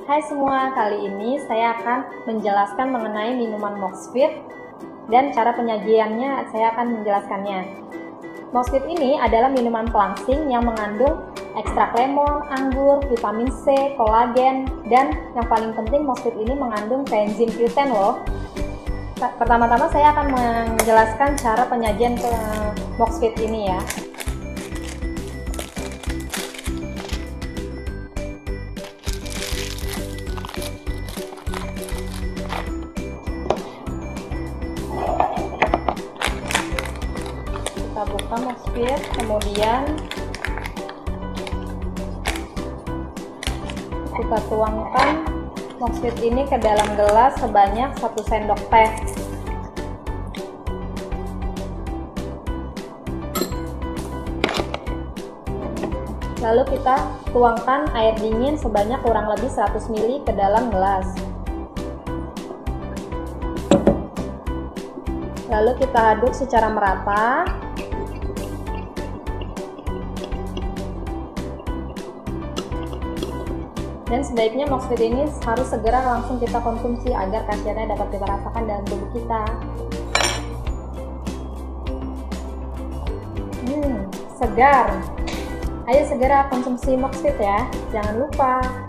Hai semua, kali ini saya akan menjelaskan mengenai minuman Moxfit dan cara penyajiannya saya akan menjelaskannya. Moxfit ini adalah minuman pelangsing yang mengandung ekstrak lemon, anggur, vitamin C, kolagen, dan yang paling penting Moxfit ini mengandung koenzim Q10 loh. Pertama-tama saya akan menjelaskan cara penyajian ke Moxfit ini ya. Kita buka Moxfit, kemudian kita tuangkan Moxfit ini ke dalam gelas sebanyak 1 sendok teh. Lalu kita tuangkan air dingin sebanyak kurang lebih 100 ml ke dalam gelas. Lalu kita aduk secara merata. Dan sebaiknya Moxfit ini harus segera langsung kita konsumsi agar khasiatnya dapat kita rasakan dalam tubuh kita. Segar. Ayo segera konsumsi Moxfit ya, jangan lupa.